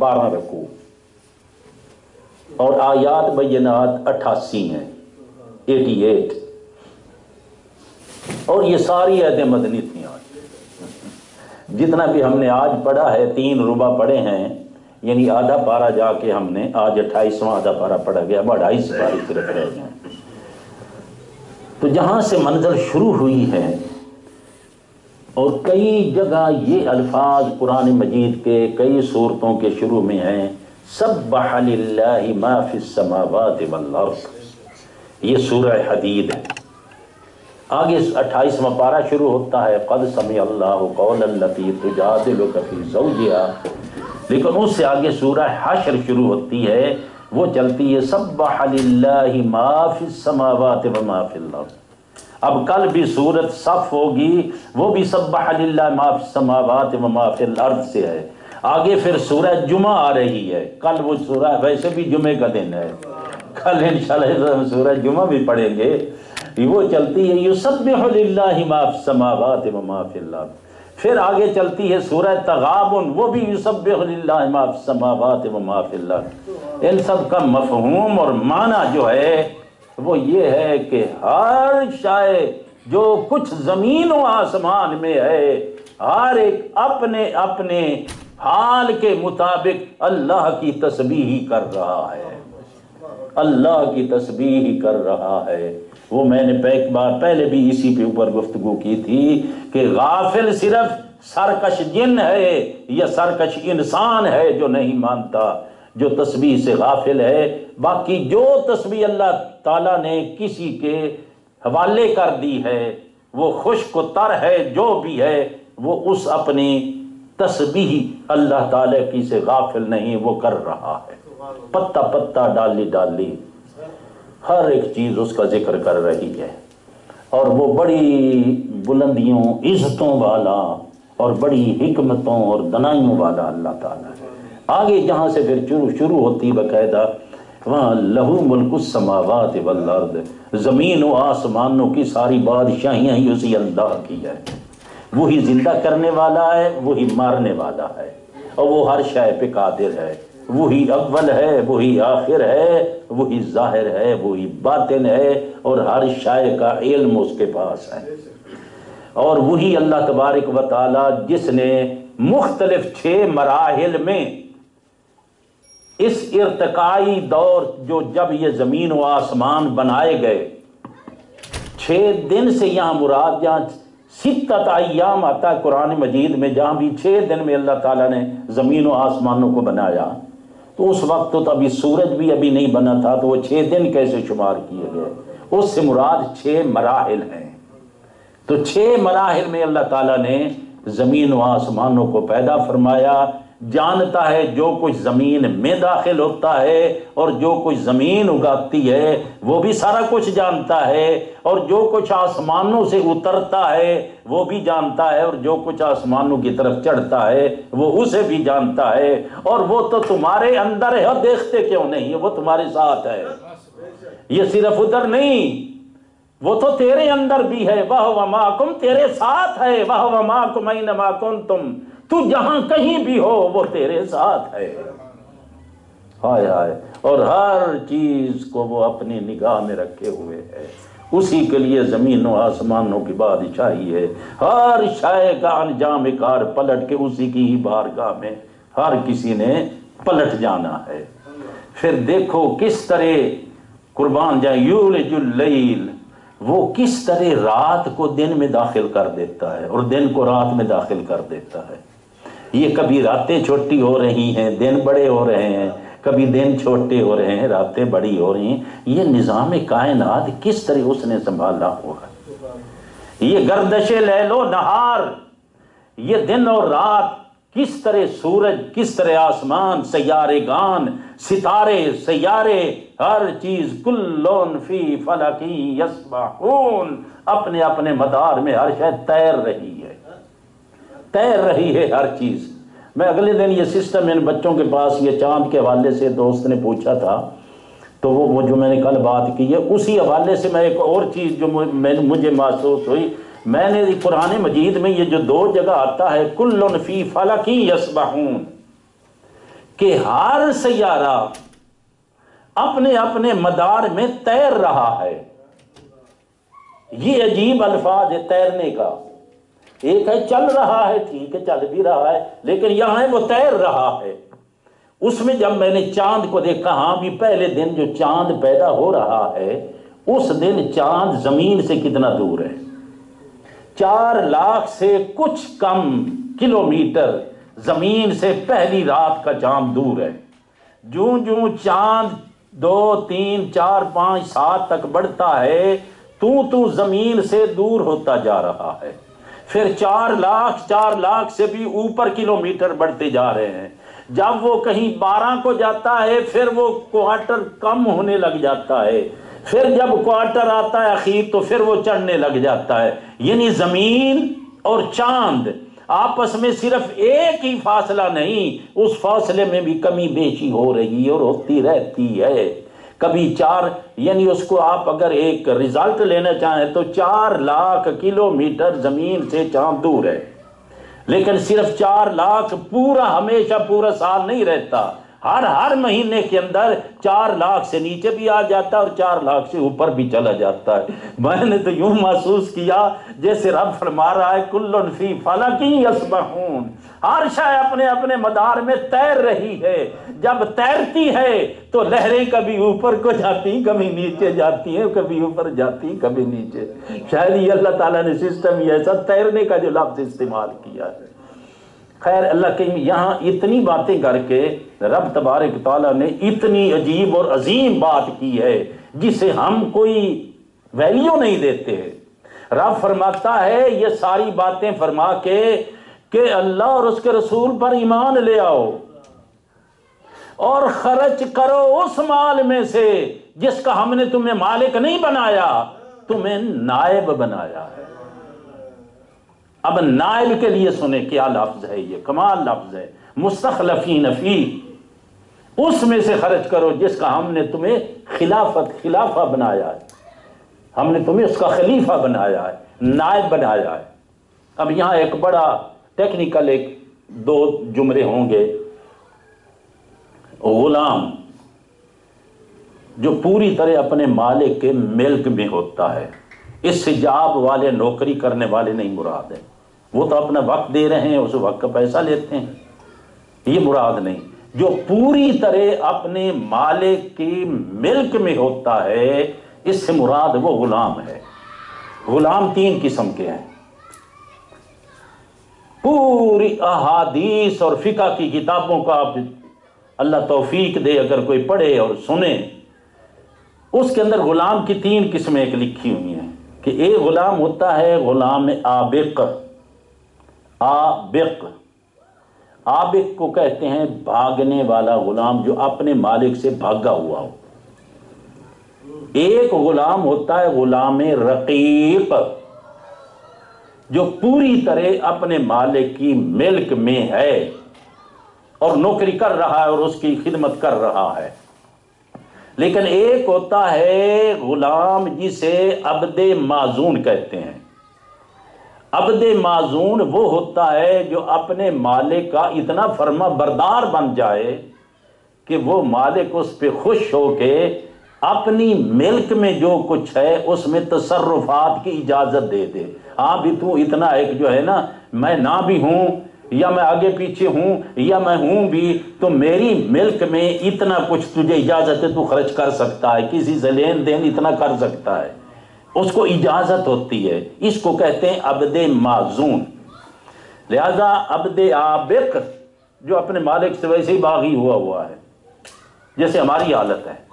12 रकू और आयात बय्यनात 88 हैं, 88, और ये सारी आयतें मदनी थी। आज जितना भी हमने आज पढ़ा है 3 रुबा पढ़े हैं, यानी आधा पारा जाके हमने आज 28वां आधा पारा पढ़ा गया, अब 2.5 पारे सिर्फ रह गए। तो जहाँ से मंजिल शुरू हुई है और कई जगह ये अल्फाज कुरान मजीद के कई सूरतों के शुरू में हैं, सब्बह लिल्लाहि मा फिस समावाति वल अर्द, ये सूरह हदीद है। आगे 28वां पारा शुरू होता है, क़द समी अल्लाहु क़ौलन लती तुजादिलुका फ़ी ज़ौजिहा, लेकिन उससे आगे सूरह हश्र शुरू होती है, वो चलती है सब्बह लिल्लाहि मा फिस समावाति व मा फिल अर्द। अब कल भी सूरत सफ होगी, वो भी सब्बह लिल्लाहि मा फिस समावाति व मा फिल अर्द से है। आगे फिर सूरह जुमा आ रही है, कल वो सूरह, वैसे भी जुमे का दिन है, कल इंशाअल्लाह सूरह जुमा भी पढ़ेंगे, वो चलती है युसब्बिहु लिल्लाहि मा फिस समावाति व मा फिल अर्द। फिर आगे चलती है सूरह तगाबुन, वो भी युसब्बिहु लिल्लाहि मा फिस समावाति व मा फिल अर्द। इन सब का मफहूम और माना जो है वो ये है कि हर शाय जो कुछ ज़मीन व आसमान में है, हर एक अपने अपने हाल के मुताबिक अल्लाह की तस्बीह ही कर रहा है, अल्लाह की तस्बीह ही कर रहा है। वो मैंने एक बार पहले भी इसी के ऊपर गुफ्तगू की थी कि गाफिल सिर्फ सरकश जिन है या सरकश इंसान है जो नहीं मानता, जो तस्बीह से गाफिल है। बाकी जो तस्बीह अल्लाह ताला ने किसी के हवाले कर दी है, वो खुश्क तर है, जो भी है वो उस अपनी तस्बीह अल्लाह ताला की से गाफिल नहीं, वो कर रहा है। पत्ता पत्ता डाली डाली हर एक चीज़ उसका जिक्र कर रही है, और वो बड़ी बुलंदियों इज़्ज़तों वाला और बड़ी हिकमतों और दनाइयों वाला अल्लाह ताला है। आगे जहाँ से फिर शुरू होती बाकायदा, वहाँ लहू मुल्कुस समावाति वल अर्द, ज़मीन व आसमानों की सारी बादशाहियाँ ही उसी अल्लाह की है। वही जिंदा करने वाला है, वही मारने वाला है, और वो हर शय पे कादिर है। वही अव्वल है, वही आखिर है, वही जाहिर है, वही बातिन है, और हर शय का इल्म उसके पास है। और वही अल्लाह तबारक व तआला जिसने मुख्तलिफ 6 मराहिल में इस इर्तिकाई दौर जो जब ये ज़मीन व आसमान बनाए गए, 6 दिन से यहाँ मुराद, जहाँ सित्तत अय्याम आता है कुरान मजीद में, जहाँ भी 6 दिन में अल्लाह ताला ने ज़मीन व आसमानों को बनाया, तो उस वक्त तो अभी सूरज भी अभी नहीं बना था, तो वो 6 दिन कैसे शुमार किए गए? उससे मुराद 6 मराहिल हैं। तो 6 मराहिल में अल्लाह ताला ने ज़मीन व आसमानों को पैदा फरमाया। जानता है जो कुछ ज़मीन में दाखिल होता है और जो कुछ ज़मीन उगाती है, वो भी सारा कुछ जानता है, और जो कुछ आसमानों से उतरता है वो भी जानता है, और जो कुछ आसमानों की तरफ चढ़ता है वो उसे भी जानता है। और वो तो तुम्हारे अंदर है, देखते क्यों नहीं है? वो तुम्हारे साथ है, ये सिर्फ उधर नहीं, वो तो तेरे अंदर भी है। वह वमाकुम, तेरे साथ है। वह वमाकुम ऐनमा कुंतुम, तू जहां कहीं भी हो वो तेरे साथ है। हाय हाय, और हर चीज को वो अपनी निगाह में रखे हुए है। उसी के लिए जमीनों आसमानों की बादशाही है। हर शाय का अंजाम कार पलट के उसी की ही बारगाह में हर किसी ने पलट जाना है। फिर देखो किस तरह कुर्बान जाए युलिजुल लैल, वो किस तरह रात को दिन में दाखिल कर देता है और दिन को रात में दाखिल कर देता है। ये कभी रातें छोटी हो रही हैं, दिन बड़े हो रहे हैं, कभी दिन छोटे हो रहे हैं, रातें बड़ी हो रही हैं। ये निज़ाम कायनात किस तरह उसने संभाला होगा। ये गर्दशे लैलो नहार, ये दिन और रात, किस तरह सूरज, किस तरह आसमान, सैयारे गान, सितारे, सैयारे, हर चीज कुल्लुन फी फलकी यस्बहून, अपने अपने मदार में हर शय तैर रही है, तैर रही है हर चीज। मैं अगले दिन ये सिस्टम इन बच्चों के पास, ये चांद के हवाले से दोस्त ने पूछा था, तो वो जो मैंने कल बात की है उसी हवाले से मैं एक और चीज जो मुझे महसूस हुई, मैंने कुरान मजीद में ये जो 2 जगह आता है कुल्लुन फी फलकी यस्बहून, کہ ہر سیارہ اپنے اپنے مدار میں تیر رہا ہے۔ یہ عجیب الفاظ ہے تیرنے کا۔ ایک ہے چل رہا ہے، ٹھیک ہے چل بھی رہا ہے، لیکن یہاں ہے وہ تیر رہا ہے۔ اس میں جب میں نے چاند کو دیکھا، ہاں بھی پہلے دن جو چاند پیدا ہو رہا ہے اس دن چاند زمین سے کتنا دور ہے؟ 4 لاکھ سے کچھ کم کلومیٹر زمین سے پہلی رات کا چاند دور ہے۔ جوں جوں چاند 2 3 4 5 7 تک بڑھتا ہے تو زمین سے دور ہوتا جا رہا ہے۔ پھر 4 لاکھ سے بھی اوپر کلومیٹر بڑھتے جا رہے ہیں۔ جب وہ کہیں 12 کو جاتا ہے پھر وہ کوارٹر کم ہونے لگ جاتا ہے، پھر جب کوارٹر آتا ہے اخیر تو پھر وہ چڑھنے لگ جاتا ہے۔ یعنی زمین اور چاند آپس میں صرف ایک ہی فاصلہ نہیں، اس فاصلے میں بھی کمی بیشی ہو رہی اور ہوتی رہتی ہے۔ کبھی 4، یعنی اس کو آپ اگر ایک رزلٹ لینا چاہیں تو 4 لاکھ کلومیٹر زمین سے چاند دور ہے، لیکن صرف 4 لاکھ پورا ہمیشہ پورا سال نہیں رہتا، ہر مہینے کے اندر 4 لاکھ سے نیچے بھی آ جاتا ہے اور 4 لاکھ سے اوپر بھی چلا جاتا ہے۔ میں نے تو یوں محسوس کیا جیسے رب فرما رہا ہے کلن فی فلک یسبحون، ہر شے اپنے اپنے مدار میں تیر رہی ہے۔ جب تیرتی ہے تو لہریں کبھی اوپر کو جاتی کبھی نیچے جاتی ہیں، کبھی اوپر جاتی کبھی نیچے۔ شاید یہ اللہ تعالیٰ نے سسٹم ہی ایسا تیرنے کا جو لفظ استعمال کیا ہے۔ خیر اللہ کے یہاں اتنی باتیں کر کے رب تبارک تعالیٰ نے اتنی عجیب اور عظیم بات کی ہے جسے ہم کوئی ویلیو نہیں دیتے۔ رب فرماتا ہے یہ ساری باتیں فرما کے کہ اللہ اور اس کے رسول پر ایمان لے آؤ اور خرچ کرو اس مال میں سے جس کا ہم نے تمہیں مالک نہیں بنایا، تمہیں نائب بنایا ہے۔ اب نائب کے لیے سنیں کیا لفظ ہے، یہ کمال لفظ ہے، مستخلفین فی، اس میں سے خرچ کرو جس کا ہم نے تمہیں خلافہ بنایا ہے، ہم نے تمہیں اس کا خلیفہ بنایا ہے، نائب بنایا ہے۔ اب یہاں ایک بڑا ٹیکنیکل 2 جملے ہوں گے۔ غلام جو پوری طرح اپنے مالک کے ملک میں ہوتا ہے، اس سے جاب والے نوکری کرنے والے نہیں مراد ہے، وہ تو اپنا وقت دے رہے ہیں، اس وقت کا پیسہ لیتے ہیں، یہ مراد نہیں۔ جو پوری طرح اپنے مالک کی ملک میں ہوتا ہے اس سے مراد وہ غلام ہے۔ غلام 3 قسم کے ہیں۔ پوری احادیث اور فقہ کی کتابوں کا آپ اللہ توفیق دے اگر کوئی پڑھے اور سنے، اس کے اندر غلام کی 3 قسمیں ایک لکھی ہوئی ہیں کہ ایک غلام ہوتا ہے غلام عابق۔ عابق کو کہتے ہیں بھاگنے والا غلام، جو اپنے مالک سے بھاگا ہوا ہو۔ ایک غلام ہوتا ہے غلام رقیق، جو پوری طرح اپنے مالک کی ملک میں ہے اور نوکری کر رہا ہے اور اس کی خدمت کر رہا ہے۔ لیکن ایک ہوتا ہے غلام جسے عبد معزون کہتے ہیں۔ عبد معزون وہ ہوتا ہے جو اپنے مالک کا اتنا فرما بردار بن جائے کہ وہ مالک اس پہ خوش ہو کے اپنی ملک میں جو کچھ ہے اس میں تصرفات کی اجازت دے دے۔ ہاں بھی تو اتنا ایک جو ہے نا، میں نہ بھی ہوں یا میں آگے پیچھے ہوں یا میں ہوں بھی، تو میری ملک میں اتنا کچھ تجھے اجازت ہے، تو خرچ کر سکتا ہے، کسی سے لین دین اتنا کر سکتا ہے، اس کو اجازت ہوتی ہے۔ اس کو کہتے ہیں عبد معزون۔ لہذا عبد عابق جو اپنے مالک سے ویسے ہی باغی ہوا ہے، جیسے ہماری حالت ہے۔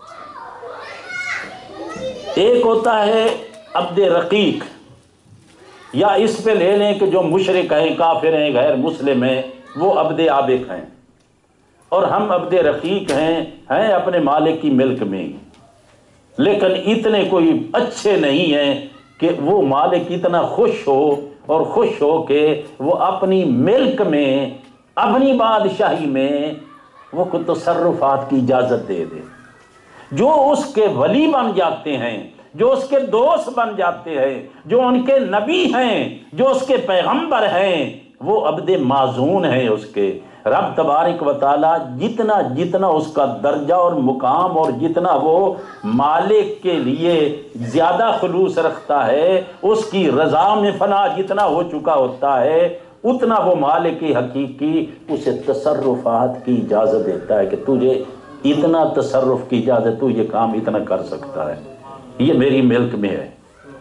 ایک ہوتا ہے عبد رقیق، یا اس پہ لے لیں کہ جو مشرک ہیں، کافر ہیں، غیر مسلم ہیں، وہ عبد عابق ہیں، اور ہم عبد رقیق ہیں اپنے مالک کی ملک میں، لیکن اتنے کوئی اچھے نہیں ہیں کہ وہ مالک اتنا خوش ہو اور خوش ہو کہ وہ اپنی ملک میں، اپنی بادشاہی میں وہ کوئی تصرفات کی اجازت دے دے۔ جو اس کے ولی بن جاتے ہیں، جو اس کے دوست بن جاتے ہیں، جو ان کے نبی ہیں، جو اس کے پیغمبر ہیں، وہ عبد معزون ہیں اس کے۔ رب تبارک و تعالیٰ جتنا جتنا اس کا درجہ اور مقام اور جتنا وہ مالک کے لیے زیادہ خلوص رکھتا ہے، اس کی رضا میں فنا جتنا ہو چکا ہوتا ہے، اتنا وہ مالک حقیقی اسے تصرفات کی اجازت دیتا ہے کہ تجھے اتنا تصرف کی اجازت، تو یہ کام اتنا کر سکتا ہے، یہ میری ملک میں ہے،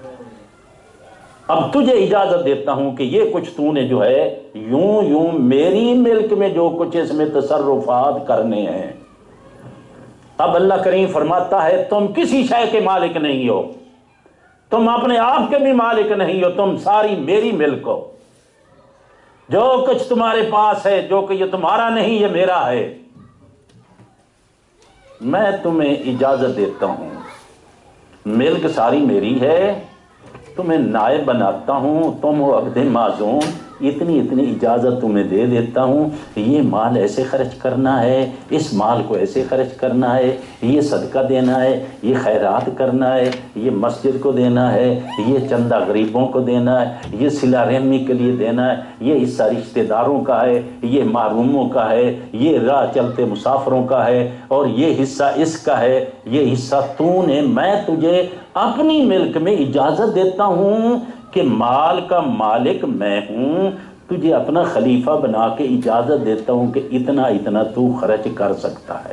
اب تجھے اجازت دیتا ہوں کہ یہ کچھ تو نے جو ہے یوں یوں میری ملک میں جو کچھ اس میں تصرفات کرنے ہیں۔ اب اللہ کریم فرماتا ہے تم کسی شے کے مالک نہیں ہو، تم اپنے آپ کے بھی مالک نہیں ہو، تم ساری میری ملک ہو، جو کچھ تمہارے پاس ہے، جو کہ یہ تمہارا نہیں یہ میرا ہے، میں تمہیں اجازت دیتا ہوں، ملک ساری میری ہے، تمہیں نائب بناتا ہوں، تم ہو عبد معزون، اتنی اجازت تمہیں دے دیتا ہوں، یہ مال ایسے خرچ کرنا ہے، اس مال کو ایسے خرچ کرنا ہے، یہ صدقہ دینا ہے، یہ خیرات کرنا ہے، یہ مسجد کو دینا ہے، یہ چندہ غریبوں کو دینا ہے، یہ صلہ رحمی کے لیے دینا ہے، یہ حصہ رشتہ داروں کا ہے، یہ محروموں کا ہے، یہ راہ چلتے مسافروں کا ہے، اور یہ حصہ اس کا ہے، یہ حصہ تو نے، میں تجھے اپنی ملک میں اجازت دیتا ہوں کہ مال کا مالک میں ہوں، تجھے اپنا خلیفہ بنا کے اجازت دیتا ہوں کہ اتنا تو خرچ کر سکتا ہے۔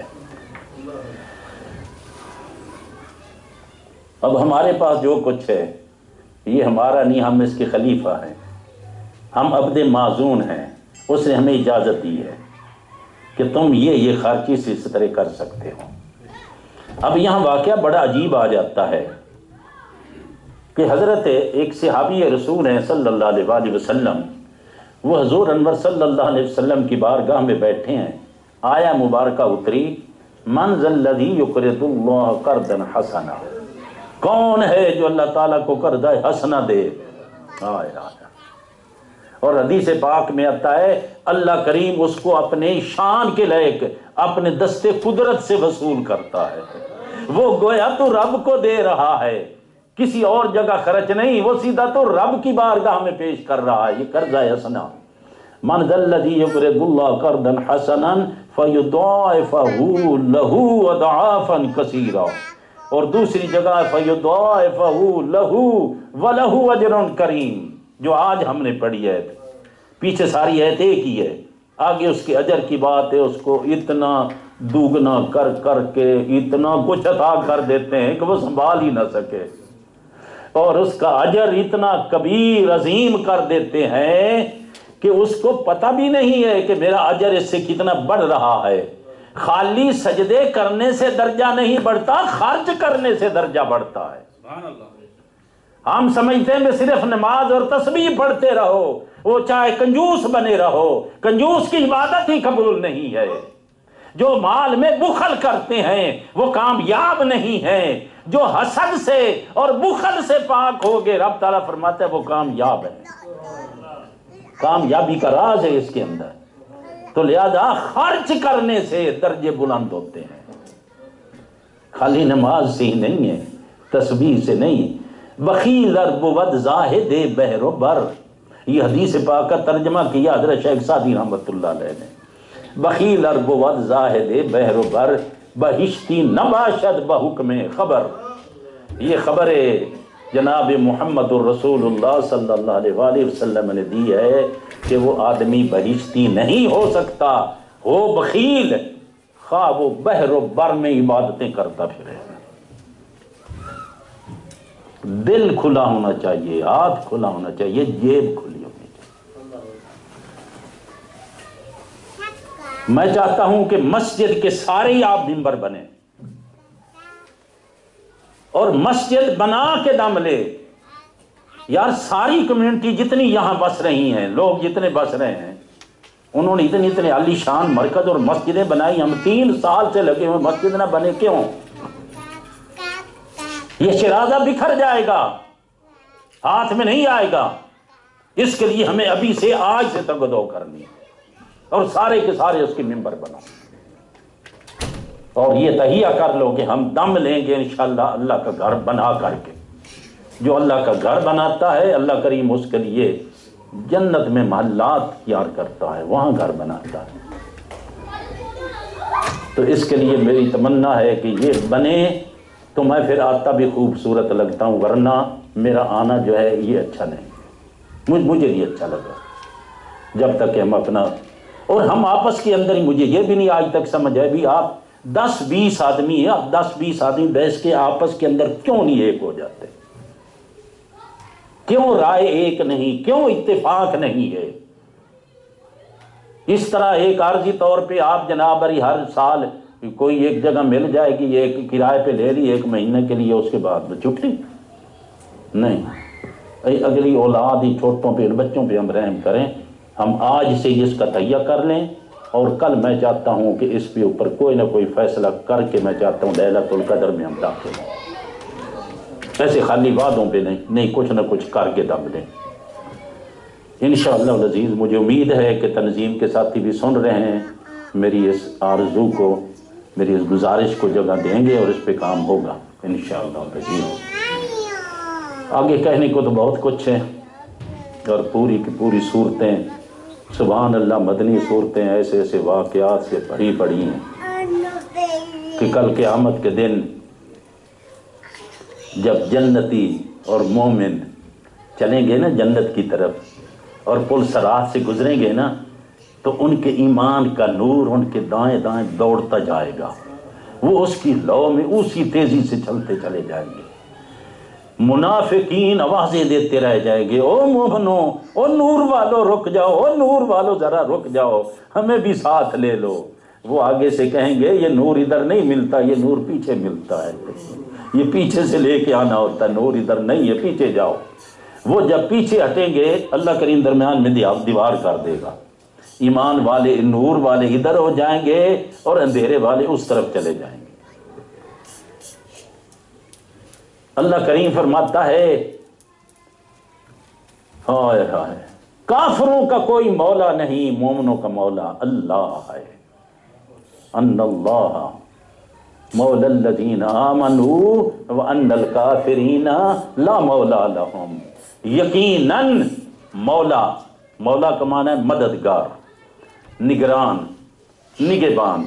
اب ہمارے پاس جو کچھ ہے یہ ہمارا نہیں، ہم اس کے خلیفہ ہیں، ہم عبد معزون ہیں، اس نے ہمیں اجازت دی ہے کہ تم یہ خرچی سے اس طرح کر سکتے ہو۔ اب یہاں واقعہ بڑا عجیب آ جاتا ہے کہ حضرت ایک صحابی رسول ہیں صلی اللہ علیہ وآلہ وسلم، وہ حضور انور صلی اللہ علیہ وسلم کی بارگاہ میں بیٹھے ہیں، آیا مبارکہ اتری، من ذا الذی یقرض اللہ قرضا حسنا، کون ہے جو اللہ تعالیٰ کو قرض حسنا دے، اور حدیث پاک میں آتا ہے اللہ کریم اس کو اپنے شان کے لائق اپنے دستے قدرت سے وصول کرتا ہے، وہ گویا تو رب کو دے رہا ہے، کسی اور جگہ خرچ نہیں، وہ سیدھا تو رب کی بارگاہ میں پیش کر رہا ہے، یہ قرضہ حسنا، من ذا الذی یقرض اللہ قرضا حسنا فیضاعفہ لہ اضعافا کثیرا، اور دوسری جگہ فیضاعفہ لہ ولہ اجر کریم، جو آج ہم نے پڑھی ہے، پیچھے ساری ایت ایک ہی ہے، آگے اس کے اجر کی بات ہے، اس کو اتنا دوگنا کر کر کے اتنا کچھ عطا کر دیتے ہیں کہ وہ سنبھال ہی نہ سکے، اور اس کا اجر اتنا کبیر عظیم کر دیتے ہیں کہ اس کو پتہ بھی نہیں ہے کہ میرا اجر اس سے کتنا بڑھ رہا ہے۔ خالی سجدے کرنے سے درجہ نہیں بڑھتا، خرچ کرنے سے درجہ بڑھتا ہے۔ سبحان اللہ۔ ہم سمجھتے ہیں کہ صرف نماز اور تسبیح پڑھتے رہو، وہ چاہے کنجوس بنے رہو، کنجوس کی عبادت ہی قبول نہیں ہے، جو مال میں بخل کرتے ہیں وہ کامیاب نہیں ہیں، جو حسد سے اور بخل سے پاک ہو گئے رب تعالیٰ فرماتا ہے وہ کامیاب ہے، کامیابی کا راز ہے اس کے اندر۔ تو لہذا خرچ کرنے سے درجے بلند ہوتے ہیں، خالی نماز سے ہی نہیں ہے، تسبیح سے نہیں۔ بخیل بود زاہد بحر و بر، یہ حدیث پاک کا ترجمہ کیا حضرت شیخ سعدی رحمۃ اللہ علیہ نے، بخیل بود زاہد بحر و بر بہشتی نباشد بحکم خبر، یہ خبر جناب محمد الرسول اللہ صلی اللہ علیہ وآلہ وسلم نے دی ہے کہ وہ آدمی بہشتی نہیں ہو سکتا، ہو بخیل، خواہ وہ بحر و بر میں عبادتیں کرتا پھرے۔ دل کھلا ہونا چاہیے، ہاتھ کھلا ہونا چاہیے، جیب کھلی ہونی چاہیے۔ میں چاہتا ہوں کہ مسجد کے سارے ہی آپ ممبر بنے، اور مسجد بنا کے دم لے، یار ساری کمیونٹی جتنی یہاں بس رہی ہیں، لوگ جتنے بس رہے ہیں، انہوں نے اتنے عالی شان مرکز اور مسجدیں بنائی، ہم 3 سال سے لگے ہوئے، مسجد نہ بنے کیوں؟ یہ شرازہ بکھر جائے گا، ہاتھ میں نہیں آئے گا، اس کے لیے ہمیں ابھی سے آج سے تگدو کرنی ہے، اور سارے کے سارے اس کے ممبر بنو، اور یہ تہیہ کر لو کہ ہم دم لیں گے انشاءاللہ اللہ کا گھر بنا کر کے۔ جو اللہ کا گھر بناتا ہے اللہ کریم اس کے لیے جنت میں محلات تیار کرتا ہے، وہاں گھر بناتا ہے۔ تو اس کے لیے میری تمنا ہے کہ یہ بنے تو میں پھر آتا بھی خوبصورت لگتا ہوں، ورنہ میرا آنا جو ہے یہ اچھا نہیں، مجھے نہیں اچھا لگا جب تک کہ ہم اپنا اور ہم آپس کے اندر ہی، مجھے یہ بھی نہیں آج تک سمجھ ہے بھی آپ 10-20 آدمی ہیں، آپ 10-20 آدمی بیٹھ کے آپس کے اندر کیوں نہیں ایک ہو جاتے؟ کیوں رائے ایک نہیں؟ کیوں اتفاق نہیں ہے؟ اس طرح ایک عارضی طور پہ آپ جناب ہر سال کوئی ایک جگہ مل جائے گی، ایک کرائے پہ لے لی 1 مہینے کے لیے، اس کے بعد چھٹی نہیں۔ اگلی اولاد ہی چھوٹوں پہ، بچوں پہ ہم رحم کریں، ہم آج سے اس کا تہیہ کر لیں، اور کل میں چاہتا ہوں کہ اس پہ اوپر کوئی نہ کوئی فیصلہ کر کے میں چاہتا ہوں لیلۃ القدر میں ہم داخل ہوں، ایسے خالی وعدوں پہ نہیں، کچھ نہ کچھ کر کے دم لیں انشاءاللہ العزیز۔ مجھے امید ہے کہ تنظیم کے ساتھی بھی سن رہے ہیں، میری اس آرزو کو، میری اس گزارش کو جگہ دیں گے اور اس پہ کام ہوگا انشاءاللہ العزیز۔ آگے کہنے کو تو بہت کچھ ہے، اور پوری کی پوری صورتیں سبحان اللہ مدنی صورتیں ایسے ایسے واقعات سے بھری پڑی ہیں کہ کل قیامت کے دن جب جنتی اور مومن چلیں گے نا جنت کی طرف اور پل صراط سے گزریں گے نا، تو ان کے ایمان کا نور ان کے دائیں دائیں دوڑتا جائے گا، وہ اس کی لو میں اسی تیزی سے چلتے چلے جائیں گے۔ منافقین آوازیں دیتے رہ جائیں گے، او مومنو، او نور والو رک جاؤ، او نور والو ذرا رک جاؤ، ہمیں بھی ساتھ لے لو۔ وہ آگے سے کہیں گے یہ نور ادھر نہیں ملتا، یہ نور پیچھے ملتا ہے، یہ پیچھے سے لے کے آنا ہوتا ہے، نور ادھر نہیں ہے، پیچھے جاؤ۔ وہ جب پیچھے ہٹیں گے اللہ کریم درمیان میں دیوار کر دے گا، ایمان والے نور والے ادھر ہو جائیں گے اور اندھیرے والے اس طرف چلے جائیں گے۔ اللہ کریم فرماتا ہے ہائے ہائے کافروں کا کوئی مولا نہیں، مومنوں کا مولا اللہ ہے۔ ان اللہ مولا الذین آمنوا وان الکافرین لا مولا لهم۔ یقیناً مولا کا معنی ہے مددگار، نگران، نگہبان،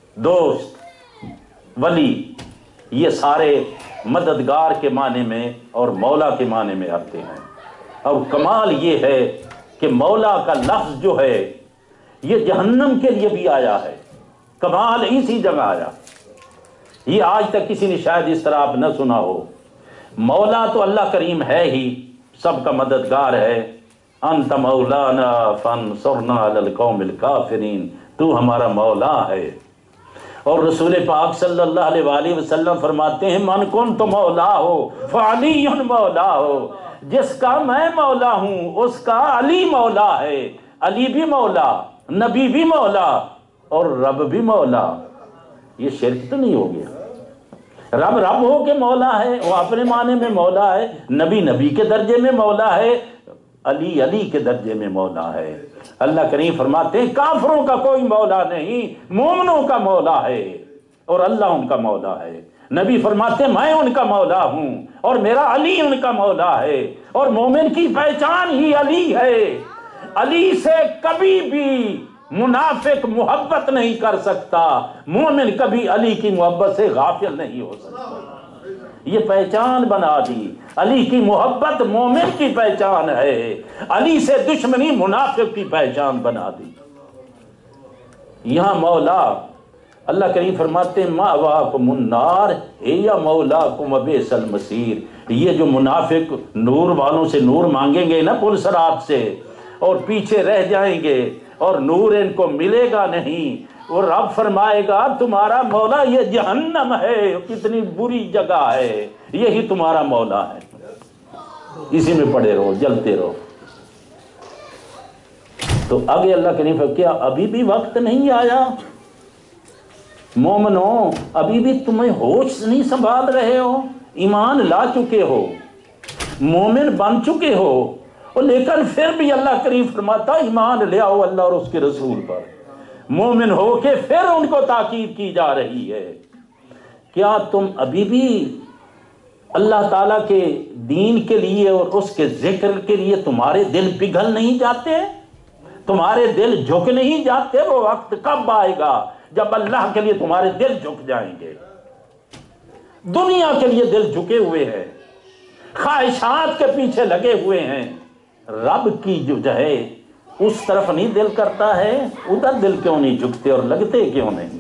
دوست، ولی، یہ سارے مددگار کے معنی میں اور مولا کے معنی میں آتے ہیں۔ اور کمال یہ ہے کہ مولا کا لفظ جو ہے یہ جہنم کے لیے بھی آیا ہے، کمال اسی جگہ آیا، یہ آج تک کسی نے شاید اس طرح آپ نہ سنا ہو۔ مولا تو اللہ کریم ہے ہی، سب کا مددگار ہے، انت مولانا فانصرنا علی القوم الکافرین، تو ہمارا مولا ہے۔ اور رسول پاک صلی اللہ علیہ وآلہ وسلم فرماتے ہیں من کنت مولا ہو فعلی مولا ہو، جس کا میں مولا ہوں اس کا علی مولا ہے۔ علی بھی مولا، نبی بھی مولا اور رب بھی مولا۔ یہ شرک تو نہیں ہو گیا؟ رب رب ہو کے مولا ہے، وہ اپنے معنی میں مولا ہے، نبی نبی کے درجے میں مولا ہے، علی علی کے درجے میں مولا ہے۔ اللہ کریم فرماتے ہیں کافروں کا کوئی مولا نہیں، مومنوں کا مولا ہے اور اللہ ان کا مولا ہے۔ نبی فرماتے ہیں میں ان کا مولا ہوں اور میرا علی ان کا مولا ہے، اور مومن کی پہچان ہی علی ہے۔ علی سے کبھی بھی منافق محبت نہیں کر سکتا، مومن کبھی علی کی محبت سے غافل نہیں ہو سکتا۔ یہ پہچان بنا دی، علی کی محبت مومن کی پہچان ہے، علی سے دشمنی منافق کی پہچان بنا دی۔ یہاں مولا اللہ کریم فرماتے ہیں مأواکم النار ہی مولاکم وبئس المصیر۔ یہ جو منافق نور والوں سے نور مانگیں گے نا پل صراط سے، اور پیچھے رہ جائیں گے اور نور ان کو ملے گا نہیں، اور رب فرمائے گا تمہارا مولا یہ جہنم ہے، کتنی بری جگہ ہے، یہی تمہارا مولا ہے، اسی میں پڑے رہو، جلتے رہو۔ تو آگے اللہ کریم فرماتے کیا ابھی بھی وقت نہیں آیا؟ مومنوں ابھی بھی تمہیں ہوش نہیں سنبھال رہے ہو، ایمان لا چکے ہو، مومن بن چکے ہو، اور لیکن پھر بھی اللہ کریم فرماتا ایمان لے آؤ اللہ اور اس کے رسول پر، مومن ہو کے پھر ان کو تاکید کی جا رہی ہے۔ کیا تم ابھی بھی اللہ تعالیٰ کے دین کے لیے اور اس کے ذکر کے لیے تمہارے دل پگھل نہیں جاتے، تمہارے دل جھک نہیں جاتے؟ وہ وقت کب آئے گا جب اللہ کے لیے تمہارے دل جھک جائیں گے. دنیا کے لیے دل جھکے ہوئے ہیں، خواہشات کے پیچھے لگے ہوئے ہیں، رب کی جو ہے اس طرف نہیں دل کرتا ہے، ادھر دل کیوں نہیں جھکتے اور لگتے کیوں نہیں؟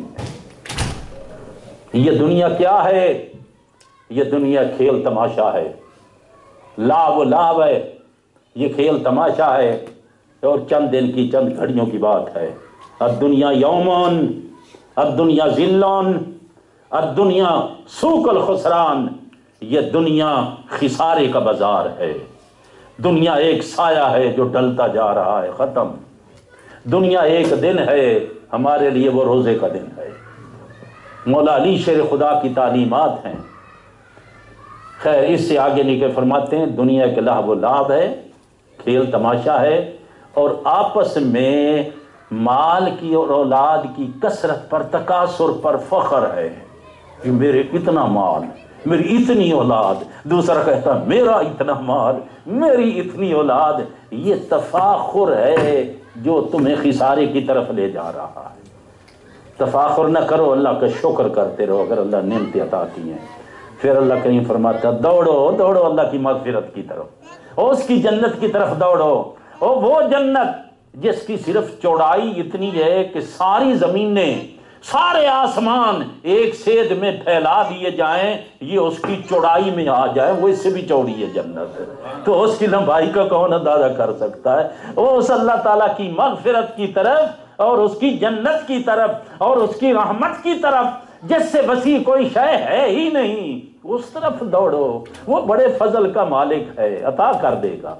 یہ دنیا کیا ہے؟ یہ دنیا کھیل تماشا ہے، لعب و لعب ہے، یہ کھیل تماشا ہے اور چند دن کی چند گھڑیوں کی بات ہے. الدنیا یومون، الدنیا ذلون، الدنیا سوق الخسران. یہ دنیا خسارے کا بازار ہے. دنیا ایک سایہ ہے جو ڈلتا جا رہا ہے، ختم. دنیا ایک دن ہے، ہمارے لیے وہ روزے کا دن ہے. مولا علی شیر خدا کی تعلیمات ہیں. خیر اس سے آگے نکل فرماتے ہیں دنیا کے لہو و لعب ہے، کھیل تماشا ہے، اور آپس میں مال کی اور اولاد کی کثرت پر، تکاثر پر فخر ہے کہ میرے اتنا مال، میری اتنی اولاد. دوسرا کہتا میرا اتنا مال، میری اتنی اولاد. یہ تفاخر ہے جو تمہیں خسارے کی طرف لے جا رہا ہے. تفاخر نہ کرو، اللہ کا شکر کرتے رہو اگر اللہ نعمتیں عطا کی ہیں. پھر اللہ کریم فرماتا ہے دوڑو دوڑو اللہ کی مغفرت کی طرف، اور اس کی جنت کی طرف دوڑو. اور وہ جنت جس کی صرف چوڑائی اتنی ہے کہ ساری زمینیں، سارے آسمان ایک سید میں پھیلا دیے جائیں، یہ اس کی چوڑائی میں آ جائے. وہ اس سے بھی چوڑی ہے جنت، تو اس کی لمبائی کا کون اندازہ کر سکتا ہے؟ وہ اس اللہ تعالیٰ کی مغفرت کی طرف اور اس کی جنت کی طرف اور اس کی رحمت کی طرف جس سے وسیع کوئی شے ہے ہی نہیں، اس طرف دوڑو. وہ بڑے فضل کا مالک ہے، عطا کر دے گا.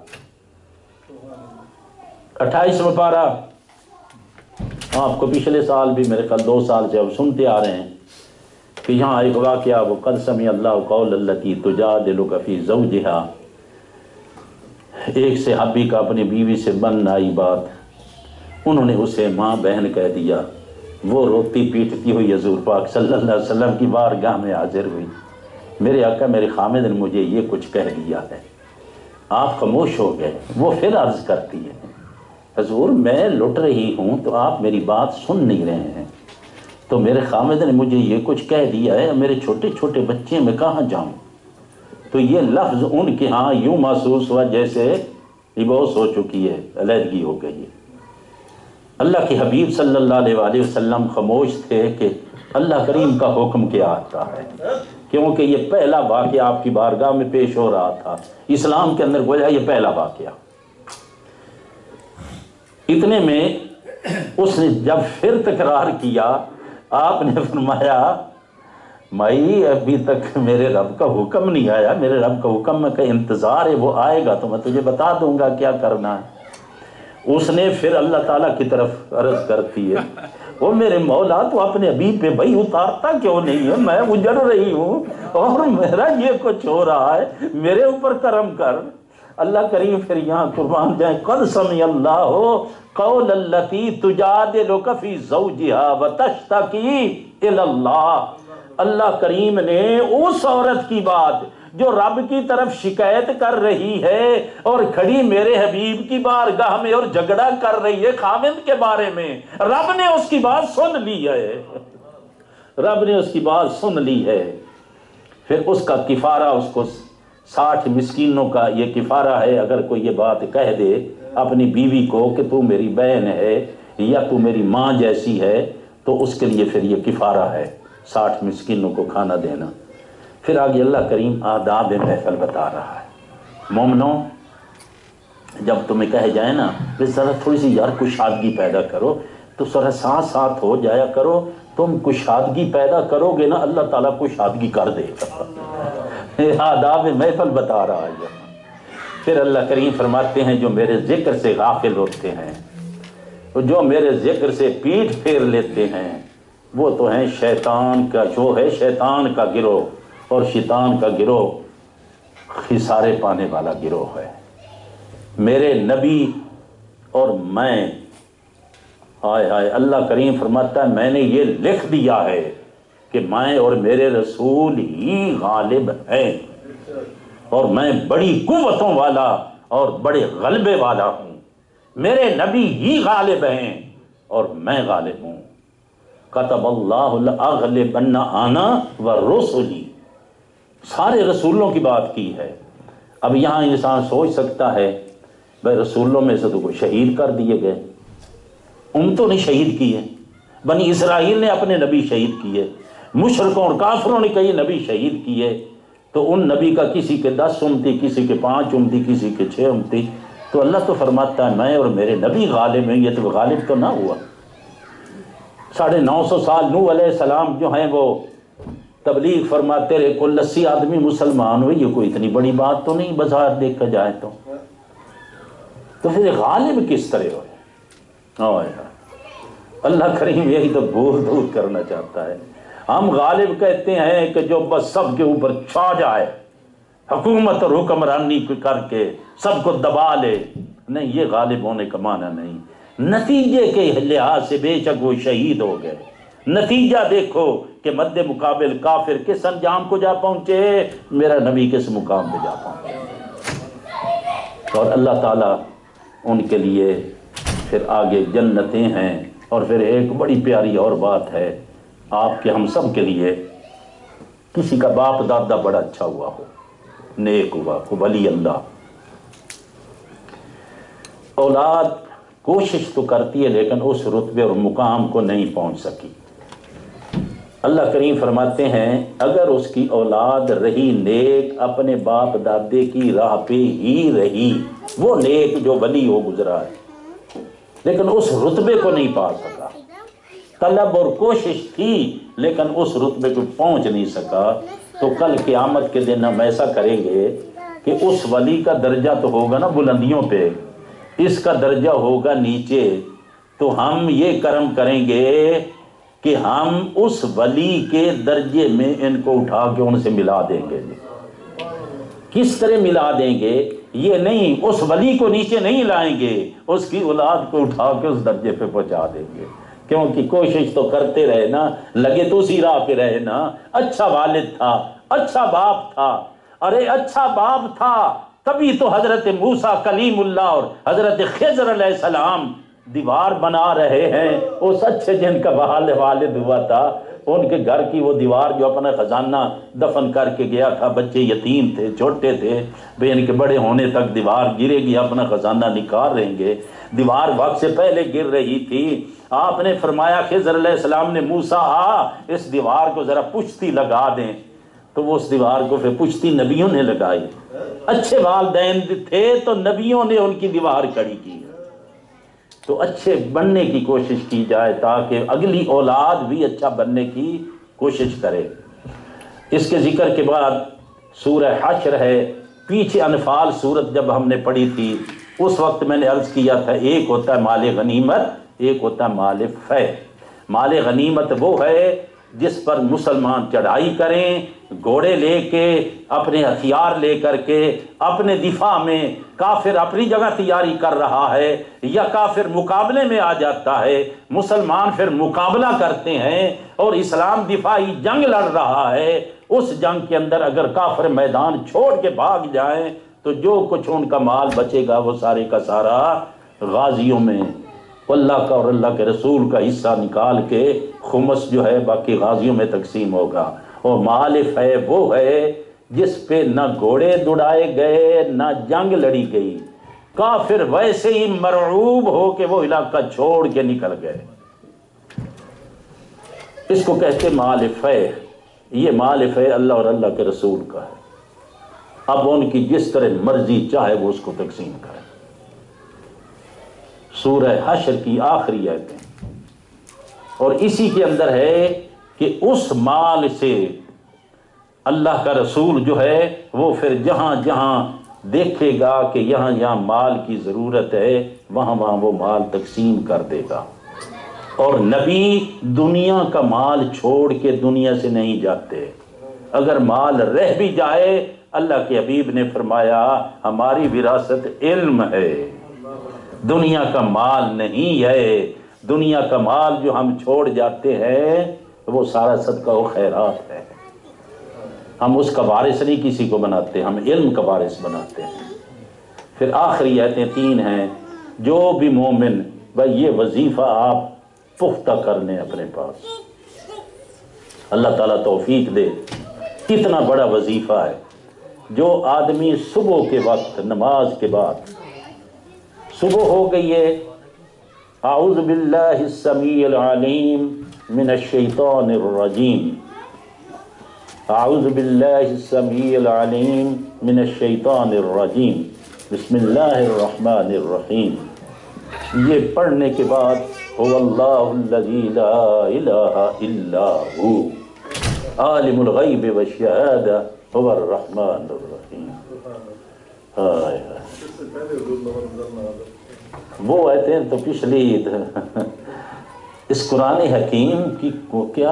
28واں پارہ آپ کو پچھلے سال بھی میرے خیال 2 سال سے اب سنتے آ رہے ہیں کہ یہاں ایک واقعہ، وہ قد سمع اللہ قول التی تجادلک فی زوجہا. ایک صحابی کا اپنی بیوی سے بن آئی بات، انہوں نے اسے ماں بہن کہہ دیا. وہ روتی پیٹتی ہوئی حضور پاک صلی اللہ علیہ وسلم کی بارگاہ میں حاضر ہوئی. میرے آقا میرے خامد نے مجھے یہ کچھ کہہ دیا ہے. آپ خاموش ہو گئے. وہ پھر عرض کرتی ہے حضور میں لٹ رہی ہوں تو آپ میری بات سن نہیں رہے ہیں. تو میرے خامد نے مجھے یہ کچھ کہہ دیا ہے، میرے چھوٹے چھوٹے بچے میں کہاں جاؤں؟ تو یہ لفظ ان کے ہاں یوں محسوس ہوا جیسے ڈیوورس ہو چکی ہے، علیحدگی ہو گئی ہے. اللہ کے حبیب صلی اللہ علیہ وآلہ وسلم خاموش تھے کہ اللہ کریم کا حکم کیا آتا ہے، کیونکہ یہ پہلا واقعہ آپ کی بارگاہ میں پیش ہو رہا تھا. اسلام کے اندر گویا یہ پہلا واقعہ. اتنے میں اس نے جب پھر تکرار کیا، آپ نے فرمایا مائی ابھی تک میرے رب کا حکم نہیں آیا، میرے رب کا حکم کا انتظار ہے، وہ آئے گا تو میں تجھے بتا دوں گا کیا کرنا ہے. اس نے پھر اللہ تعالیٰ کی طرف عرض کرتی ہے وہ میرے مولا تو اپنے حبیب پہ بھائی اتارتا کیوں نہیں ہے؟ میں اجڑ رہی ہوں اور میرا یہ کچھ ہو رہا ہے، میرے اوپر کرم کر. اللہ کریم پھر یہاں قربان جائیں قد سمع اللہ قول التی تجادلک فی زوجہا وتشتکی الی اللہ. اللہ کریم نے اس عورت کی بات جو رب کی طرف شکایت کر رہی ہے اور کھڑی میرے حبیب کی بارگاہ میں اور جھگڑا کر رہی ہے خاوند کے بارے میں، رب نے اس کی بات سن لی ہے. رب نے اس کی بات سن لی ہے. پھر اس کا کفارہ، اس کو 60 مسکینوں کا یہ کفارہ ہے. اگر کوئی یہ بات کہہ دے اپنی بیوی کو کہ تو میری بہن ہے یا تو میری ماں جیسی ہے، تو اس کے لیے پھر یہ کفارہ ہے 60 مسکینوں کو کھانا دینا. پھر آگے اللہ کریم آداب محفل بتا رہا ہے. مومنوں جب تمہیں کہے جائے نا ذرا تھوڑی سی یار کشادگی پیدا کرو، تو ذرا ساتھ ساتھ ہو جایا کرو. تم کشادگی پیدا کرو گے نا اللہ تعالیٰ کشادگی کر دے گا. آداب محفل بتا رہا ہے. پھر اللہ کریم فرماتے ہیں جو میرے ذکر سے غافل ہوتے ہیں، جو میرے ذکر سے پیٹھ پھیر لیتے ہیں، وہ تو ہیں شیطان کا، جو ہے شیطان کا گروہ، اور شیطان کا گروہ خسارے پانے والا گروہ ہے. میرے نبی اور میں، ہائے ہائے، اللہ کریم فرماتا ہے میں نے یہ لکھ دیا ہے کہ میں اور میرے رسول ہی غالب ہیں، اور میں بڑی قوتوں والا اور بڑے غلبے والا ہوں. میرے نبی ہی غالب ہیں اور میں غالب ہوں. کتب اللہ لأغلبن انا ورسلی، سارے رسولوں کی بات کی ہے۔ اب یہاں انسان سوچ سکتا ہے بھائی رسولوں میں سے تو کوئی شہید کر دیے گئے، امتوں نے شہید کیے، بنی اسرائیل نے اپنے نبی شہید کیے، مشرکوں اور کافروں نے کئی نبی شہید کیے، تو ان نبی کا کسی کے 10 امتی، کسی کے 5 امتی، کسی کے 6 امتی، تو اللہ تو فرماتا ہے میں اور میرے نبی غالب ہیں، یہ تو غالب تو نہ ہوا۔ 950 سال نوح علیہ السلام جو ہیں وہ تبلیغ فرماتے رہے، کل 80 آدمی مسلمان ہوئے، یہ کوئی اتنی بڑی بات تو نہیں بظاہر دیکھا جائے تو پھر غالب کس طرح ہوئے؟ اللہ کریم یہی تو دور کرنا چاہتا ہے۔ ہم غالب کہتے ہیں کہ جو بس سب کے اوپر چھا جائے، حکومت اور حکمرانی کر کے سب کو دبا لے، نہیں، یہ غالب ہونے کا معنی نہیں۔ نتیجے کے لحاظ سے بے شک وہ شہید ہو گئے، نتیجہ دیکھو کہ مد مقابل کافر کس انجام کو جا پہنچے، میرا نبی کس مقام پہ جا پہنچے۔ اور اللہ تعالیٰ ان کے لیے پھر آگے جنتیں ہیں، اور پھر ایک بڑی پیاری اور بات ہے، آپ کے ہم سب کے لیے کسی کا باپ دادا بڑا اچھا ہوا ہو، نیک ہوا ہو، ولی اللہ، اولاد کوشش تو کرتی ہے لیکن اس رتبے اور مقام کو نہیں پہنچ سکی۔ اللہ کریم فرماتے ہیں اگر اس کی اولاد رہی نیک، اپنے باپ دادے کی راہ پہ ہی رہی، وہ نیک جو ولی ہو گزرا ہے، لیکن اس رتبے کو نہیں پا سکا، طلب اور کوشش تھی لیکن اس رتبے کو پہنچ نہیں سکا، تو کل قیامت کے دن ہم ایسا کریں گے کہ اس ولی کا درجہ تو ہوگا نا بلندیوں پہ، اس کا درجہ ہوگا نیچے، تو ہم یہ کرم کریں گے کہ ہم اس ولی کے درجے میں ان کو اٹھا کے ان سے ملا دیں گے۔ کس طرح ملا دیں گے؟ یہ نہیں، اس ولی کو نیچے نہیں لائیں گے، اس کی اولاد کو اٹھا کے اس درجے پہ پہنچا دیں گے، کیونکہ کوشش تو کرتے رہے نا، لگے تو اسی راہ پہ رہے نا۔ اچھا والد تھا، اچھا باپ تھا، ارے اچھا باپ تھا تبھی تو حضرت موسیٰ کلیم اللہ اور حضرت خضر علیہ السلام دیوار بنا رہے ہیں، اس اچھے جن کا والد ہوا تھا، ان کے گھر کی وہ دیوار جو اپنا خزانہ دفن کر کے گیا تھا، بچے یتیم تھے، چھوٹے تھے، بھئی ان کے بڑے ہونے تک دیوار گرے گی، اپنا خزانہ نکال رہیں گے، دیوار وقت سے پہلے گر رہی تھی۔ آپ نے فرمایا خضر علیہ السلام نے، موسیٰ اس دیوار کو ذرا پشتی لگا دیں، تو وہ اس دیوار کو پھر پشتی نبیوں نے لگائی، اچھے والدین تھے تو نبیوں نے ان کی دیوار کھڑی کی۔ تو اچھے بننے کی کوشش کی جائے تاکہ اگلی اولاد بھی اچھا بننے کی کوشش کرے۔ اس کے ذکر کے بعد سورہ حشر ہے، پیچھے انفال سورت جب ہم نے پڑھی تھی اس وقت میں نے عرض کیا تھا ایک ہوتا ہے مال غنیمت، ایک ہوتا ہے مال فے۔ مال غنیمت وہ ہے جس پر مسلمان چڑھائی کریں، گھوڑے لے کے، اپنے ہتھیار لے کر کے، اپنے دفاع میں، کافر اپنی جگہ تیاری کر رہا ہے یا کافر مقابلے میں آ جاتا ہے، مسلمان پھر مقابلہ کرتے ہیں اور اسلام دفاعی جنگ لڑ رہا ہے، اس جنگ کے اندر اگر کافر میدان چھوڑ کے بھاگ جائیں تو جو کچھ ان کا مال بچے گا وہ سارے کا سارا غازیوں میں اللہ کا اور اللہ کے رسول کا حصہ نکال کے خمس جو ہے باقی غازیوں میں تقسیم ہوگا۔ اور مال فے وہ ہے جس پہ نہ گھوڑے دوڑائے گئے نہ جنگ لڑی گئی، کافر ویسے ہی مرعوب ہو کے وہ علاقہ چھوڑ کے نکل گئے، اس کو کہتے مال فے۔ یہ مال فے اللہ اور اللہ کے رسول کا ہے، اب ان کی جس طرح مرضی چاہے وہ اس کو تقسیم کرے۔ سورہ حشر کی آخری آیتیں، اور اسی کے اندر ہے کہ اس مال سے اللہ کا رسول جو ہے وہ پھر جہاں جہاں دیکھے گا کہ یہاں یہاں مال کی ضرورت ہے وہاں وہاں وہ مال تقسیم کر دے گا۔ اور نبی دنیا کا مال چھوڑ کے دنیا سے نہیں جاتے، اگر مال رہ بھی جائے اللہ کے حبیب نے فرمایا ہماری وراثت علم ہے، دنیا کا مال نہیں ہے۔ دنیا کا مال جو ہم چھوڑ جاتے ہیں وہ سارا صدقہ و خیرات ہے، ہم اس کا وارث نہیں کسی کو بناتے، ہم علم کا وارث بناتے ہیں۔ پھر آخری آیتیں 3 ہیں، جو بھی مومن بھائی یہ وظیفہ آپ پختہ کر لیں اپنے پاس۔ اللہ تعالیٰ توفیق دے۔ کتنا بڑا وظیفہ ہے جو آدمی صبح کے وقت نماز کے بعد، صبح ہو گئی ہے، اعوذ باللہ السمیع العلیم من الشیطان الرجیم، اعوذ باللہ السمیع العلیم من الشیطان الرجیم، بسم اللہ الرحمن الرحیم، یہ پڑھنے کے بعد هو اللہ الذی لا الہ الا ہو عالم الغیب والشہادہ هو الرحمن الرحیم۔ وہ آتے ہیں تو پچھلی اس قرآن حکیم کی کیا،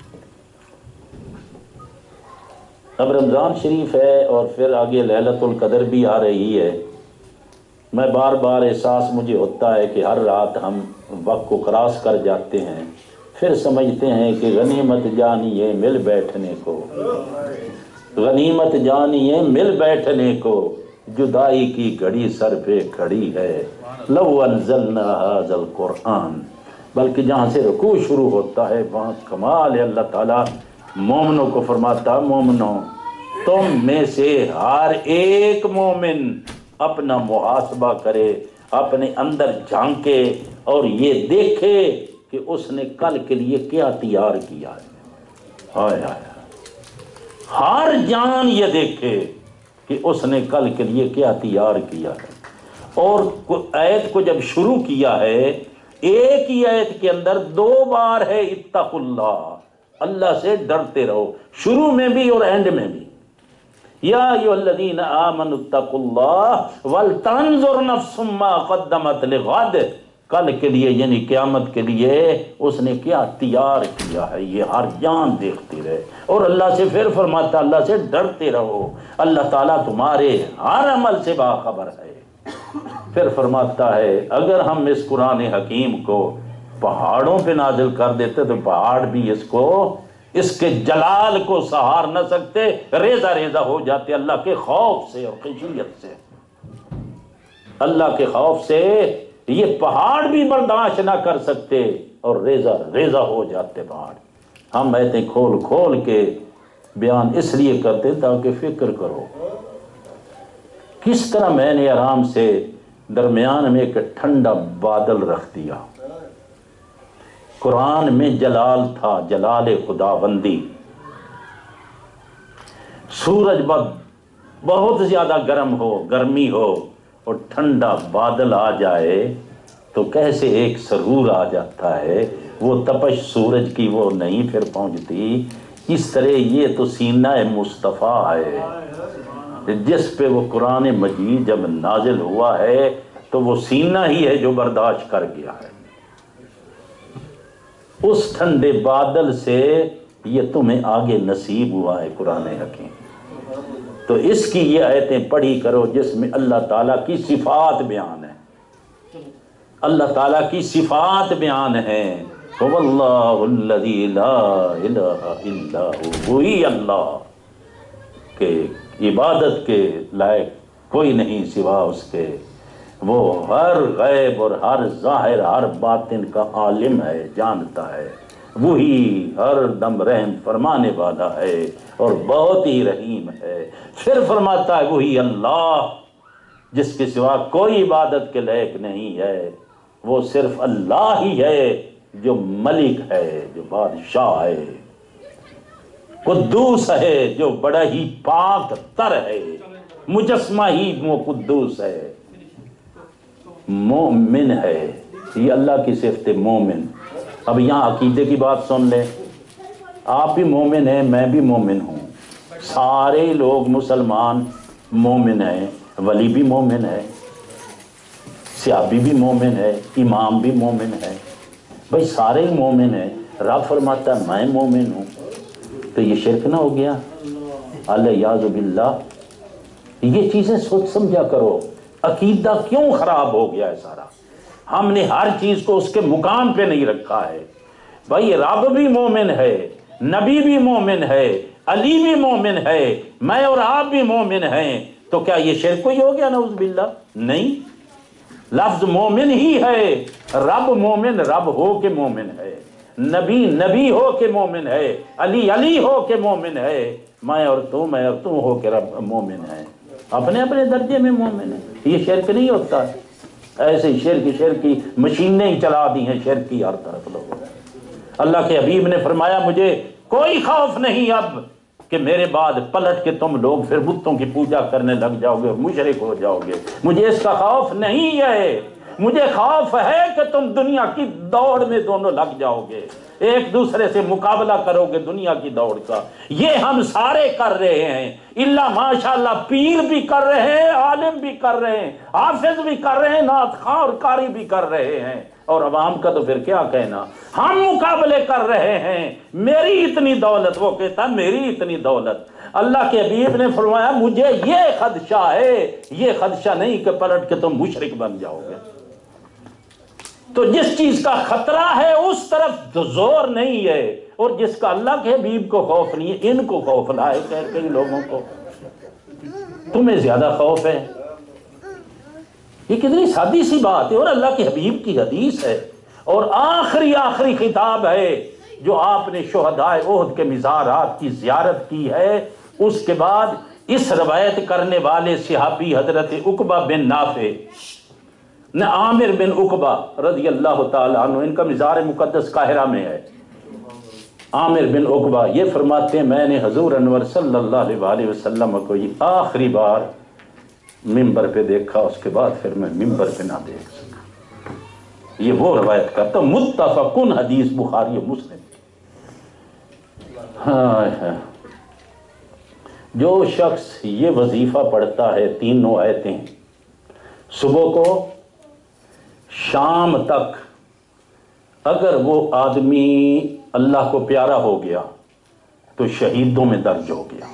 اب رمضان شریف ہے اور پھر آگے لیلۃ القدر بھی آ رہی ہے۔ میں بار بار احساس مجھے ہوتا ہے کہ ہر رات ہم وقت کو کراس کر جاتے ہیں، پھر سمجھتے ہیں کہ غنیمت جانیے مل بیٹھنے کو، غنیمت جانیے مل بیٹھنے کو، جدائی کی گھڑی سر پہ کھڑی ہے، لو انزلنا ھذا القرآن، بلکہ جہاں سے رکوع شروع ہوتا ہے وہاں کمال ہے۔ اللہ تعالیٰ مومنوں کو فرماتا، مومنوں تم میں سے ہر ایک مومن اپنا محاسبہ کرے، اپنے اندر جھانکے اور یہ دیکھے کہ اس نے کل کے لیے کیا تیار کیا ہے۔ ہائے ہائے، ہر جان یہ دیکھے کہ اس نے کل کے لیے کیا تیار کیا ہے۔ اور آیت کو جب شروع کیا ہے، ایک ہی آیت کے اندر 2 بار ہے اتقوا اللہ، اللہ سے ڈرتے رہو، شروع میں بھی اور اینڈ میں بھی۔ یا ایھا الذین آمنوا اتقوا اللہ ولتنظر نفس ما قدمت لغد، کل کے لیے یعنی قیامت کے لیے اس نے کیا تیار کیا ہے، یہ ہر جان دیکھتی رہے۔ اور اللہ سے پھر فرماتا اللہ سے ڈرتے رہو، اللہ تعالیٰ تمہارے ہر عمل سے باخبر ہے۔ پھر فرماتا ہے اگر ہم اس قرآن حکیم کو پہاڑوں پہ نازل کر دیتے تو پہاڑ بھی اس کے جلال کو سہار نہ سکتے، ریزہ ریزہ ہو جاتے اللہ کے خوف سے اور خشیت سے۔ اللہ کے خوف سے یہ پہاڑ بھی برداشت نہ کر سکتے اور ریزہ ریزہ ہو جاتے پہاڑ۔ ہم آیتیں کھول کھول کے بیان اس لیے کرتے تاکہ فکر کرو کس طرح میں نے آرام سے درمیان میں ایک ٹھنڈا بادل رکھ دیا۔ قرآن میں جلال تھا، جلال خداوندی۔ سورج بہت زیادہ گرم ہو، گرمی ہو اور ٹھنڈا بادل آ جائے تو کیسے ایک سرور آ جاتا ہے، وہ تپش سورج کی وہ نہیں پھر پہنچتی۔ اس طرح یہ تو سینہ مصطفیٰ ہے جس پہ وہ قرآن مجید جب نازل ہوا ہے تو وہ سینہ ہی ہے جو برداشت کر گیا ہے۔ اس ٹھنڈے بادل سے یہ تمہیں آگے نصیب ہوا ہے قرآن حکیم۔ تو اس کی یہ آیتیں پڑھی کرو جس میں اللہ تعالیٰ کی صفات بیان ہے، اللہ تعالیٰ کی صفات بیان ہے۔ هو اللہ الذی لا الہ الا ہو، وہی اللہ کہ عبادت کے لائق کوئی نہیں سوا اس کے، وہ ہر غیب اور ہر ظاہر ہر باطن کا عالم ہے، جانتا ہے، وہی ہر دم رحم فرمانے والا ہے اور بہت ہی رحیم ہے۔ پھر فرماتا ہے وہی اللہ جس کے سوا کوئی عبادت کے لائق نہیں ہے، وہ صرف اللہ ہی ہے جو ملک ہے، جو بادشاہ ہے، قدوس ہے جو بڑا ہی پاک تر ہے، مجسمہ ہی وہ قدوس ہے، مومن ہے، یہ اللہ کی صفت مومن۔ اب یہاں عقیدے کی بات سن لیں، آپ بھی مومن ہیں، میں بھی مومن ہوں، سارے لوگ مسلمان مومن ہیں، ولی بھی مومن ہے، صحابی بھی مومن ہے، امام بھی مومن ہے، بھائی سارے مومن ہیں۔ رب فرماتا ہے میں مومن ہوں، تو یہ شرک نہ ہو گیا؟ الیاذ باللہ۔ یہ چیزیں سوچ سمجھا کرو، عقیدہ کیوں خراب ہو گیا ہے سارا؟ ہم نے ہر چیز کو اس کے مقام پہ نہیں رکھا ہے۔ بھائی رب بھی مومن ہے، نبی بھی مومن ہے، علی بھی مومن ہے، میں اور آپ بھی مومن ہیں، تو کیا یہ شرک کوئی ہو گیا؟ نعوذ باللہ، نہیں۔ लफ्ज मोमिन ही है, रब मोमिन रब हो के मोमिन है, नबी नबी हो के मोमिन है, अली अली हो के मोमिन है, मैं और तू हो के रब मोमिन है, अपने अपने दर्जे में मोमिन है। ये शिरक नहीं होता, ऐसे शिरक की मशीनें ही चला दी हैं शिरक की हर तरफ लोगों ने। अल्लाह के हबीब ने फरमाया मुझे कोई खौफ नहीं अब कि मेरे बाद पलट के तुम लोग फिर बुतों की पूजा करने लग जाओगे, मुशरिक हो जाओगे, मुझे इसका खौफ नहीं है। मुझे खौफ है कि तुम दुनिया की दौड़ में दोनों लग जाओगे, एक दूसरे से मुकाबला करोगे दुनिया की दौड़ का। ये हम सारे कर रहे हैं, इल्ला माशाअल्लाह पीर भी कर रहे हैं, आलिम भी कर रहे हैं, हाफिज भी कर रहे हैं, नात खां और कारी भी कर रहे हैं, और अवाम का तो फिर क्या कहना। हम मुकाबले कर रहे हैं, मेरी इतनी दौलत, वो कहता मेरी इतनी दौलत। अल्लाह के हबीब ने फरमाया मुझे ये खदशा है, ये खदशा नहीं कि पलट के तुम मुशरिक बन जाओगे। तो जिस चीज का खतरा है उस तरफ तो जोर नहीं है, और जिसका अल्लाह के हबीब को खौफ नहीं है इनको खौफ लाए कई लोगों को। तुम्हें ज्यादा खौफ है, ये कितनी सादी सी बात है, और अल्लाह के हबीब की हदीस है, और आखिरी खिताब है जो आपने शुहदाए ओहद के मिज़ारात की ज़ियारत की है। उसके बाद इस रवायत करने वाले सहाबी हजरत उकबा बिन नाफे न आमिर बिन उकबा रज़ी अल्लाह ताला अन्हु, इनका मिज़ार मुक़द्दस काहिरा में है। आमिर बिन उकबा ये फरमाते हैं मैंने हजूर अनवर सल्लल्लाहु अलैहि वसल्लम को ये आखिरी बार मिंबर पे देखा, उसके बाद फिर मैं मिंबर पे ना देख सका। ये वो रवायत करता, मुत्तफ़क़ुन हदीस बुखारी और मुस्लिम। हाँ, जो शख्स ये वजीफा पढ़ता है तीनों आयतें सुबह को शाम तक, अगर वो आदमी अल्लाह को प्यारा हो गया तो शहीदों में दर्ज हो गया,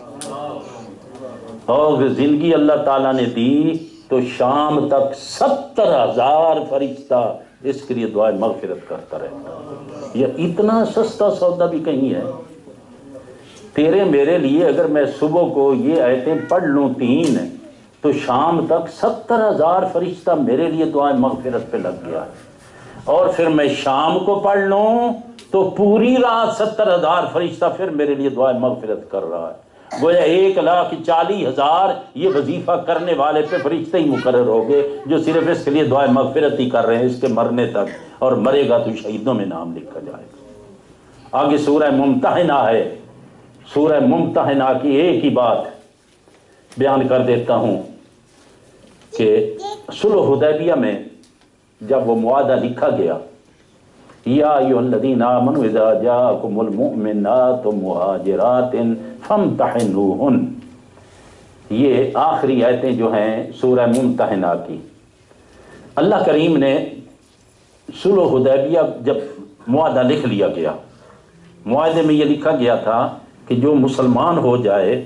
और जिंदगी अल्लाह ताला ने दी तो शाम तक 70,000 फरिश्ता इसके लिए दुआ मगफिरत करता रहता। यह इतना सस्ता सौदा भी कहीं है। तेरे मेरे लिए अगर मैं सुबह को ये आयतें पढ़ लूँ 3 तो शाम तक 70,000 फरिश्ता मेरे लिए दुआ मगफिरत पे लग गया, और फिर मैं शाम को पढ़ लूँ तो पूरी रात 70,000 फरिश्ता फिर मेरे लिए दुआ मगफिरत कर रहा है। गोया 1,40,000 ये वजीफा करने वाले पे फरिश्ते ही मुकर्रर हो गए जो सिर्फ इसके लिए दुआ मगफिरत ही कर रहे हैं इसके मरने तक, और मरेगा तो शहीदों में नाम लिखा जाएगा। आगे सूरह मुम्तहिना है, सूरह मुम्तहिना की एक ही बात बयान कर देता हूँ कि सुलह हुदैबिया में जब वो मुआदा लिखा गया, या अय्युहल्लज़ीना आमनू इज़ा जाअकुमुल मुमिनातु मुहाजिरातिन फम्तहिनूहुन, ये आखिरी आयतें जो हैं सूरह मुम्तहिना की। अल्लाह करीम ने सुलह हुदैबिया जब मुआदा लिख लिया गया, मुआदे में ये लिखा गया था कि जो मुसलमान हो जाए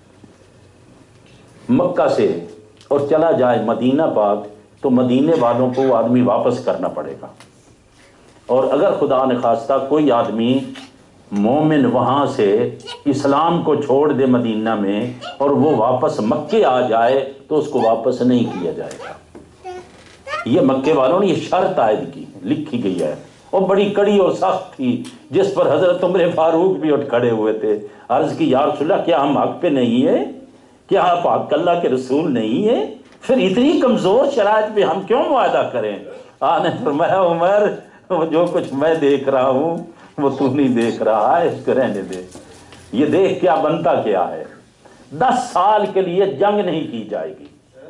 मक्का से और चला जाए मदीना पाक तो मदीने वालों को आदमी वापस करना पड़ेगा, और अगर खुदा न खास्ता कोई आदमी मोमिन वहाँ से इस्लाम को छोड़ दे मदीना में और वो वापस मक्के आ जाए तो उसको वापस नहीं किया जाएगा। ये मक्के वालों ने ये शर्त आयद की लिखी गई है, और बड़ी कड़ी और सख्त थी, जिस पर हजरत उमर फारूक भी उठ खड़े हुए थे। अर्ज की या रसूलल्लाह क्या हम हक पे नहीं है, क्या आप हक अल्लाह के रसूल नहीं है, फिर इतनी कमजोर शराइत पे हम क्यों मुआदा करें। आने फरमाया उमर जो कुछ मैं देख रहा हूँ वो तू नहीं देख रहा है, इसको रहने दे, ये देख क्या बनता क्या है। 10 साल के लिए जंग नहीं की जाएगी,